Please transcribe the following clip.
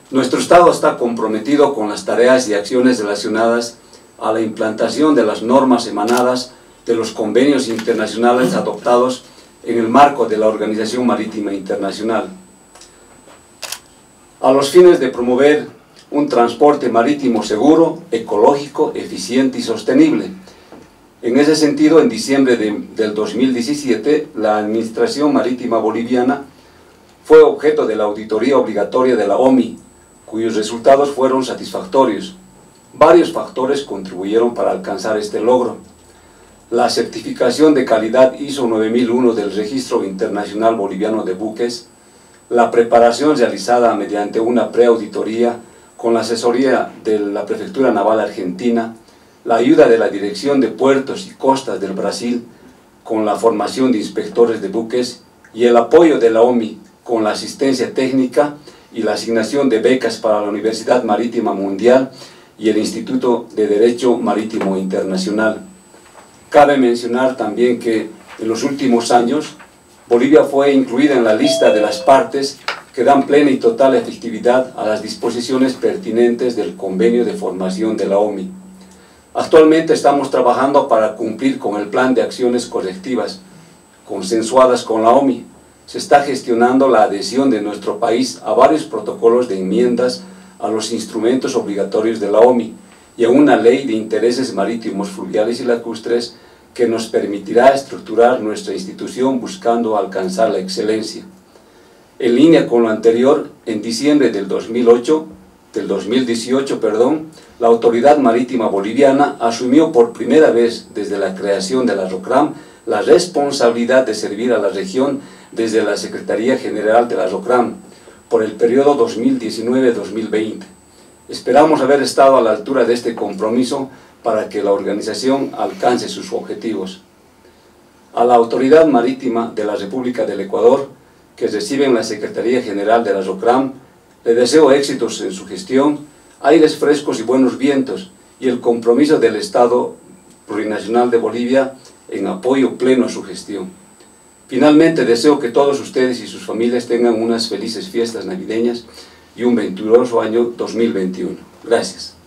Nuestro Estado está comprometido con las tareas y acciones relacionadas a la implantación de las normas emanadas de los convenios internacionales adoptados en el marco de la Organización Marítima Internacional, a los fines de promover un transporte marítimo seguro, ecológico, eficiente y sostenible. En ese sentido, en diciembre del 2017, la Administración Marítima Boliviana fue objeto de la auditoría obligatoria de la OMI, cuyos resultados fueron satisfactorios. Varios factores contribuyeron para alcanzar este logro. La certificación de calidad ISO 9001 del Registro Internacional Boliviano de Buques, la preparación realizada mediante una preauditoría con la asesoría de la Prefectura Naval Argentina, la ayuda de la Dirección de Puertos y Costas del Brasil con la formación de inspectores de buques y el apoyo de la OMI con la asistencia técnica y la asignación de becas para la Universidad Marítima Mundial y el Instituto de Derecho Marítimo Internacional. Cabe mencionar también que en los últimos años Bolivia fue incluida en la lista de las partes que dan plena y total efectividad a las disposiciones pertinentes del Convenio de Formación de la OMI. Actualmente estamos trabajando para cumplir con el plan de acciones correctivas consensuadas con la OMI. Se está gestionando la adhesión de nuestro país a varios protocolos de enmiendas a los instrumentos obligatorios de la OMI y a una ley de intereses marítimos, fluviales y lacustres que nos permitirá estructurar nuestra institución buscando alcanzar la excelencia. En línea con lo anterior, en diciembre del 2018, la Autoridad Marítima Boliviana asumió por primera vez desde la creación de la ROCRAM la responsabilidad de servir a la región desde la Secretaría General de la ROCRAM por el periodo 2019-2020. Esperamos haber estado a la altura de este compromiso para que la organización alcance sus objetivos. A la Autoridad Marítima de la República del Ecuador, que recibe en la Secretaría General de la ROCRAM, le deseo éxitos en su gestión, aires frescos y buenos vientos, y el compromiso del Estado Plurinacional de Bolivia en apoyo pleno a su gestión. Finalmente, deseo que todos ustedes y sus familias tengan unas felices fiestas navideñas y un venturoso año 2021. Gracias.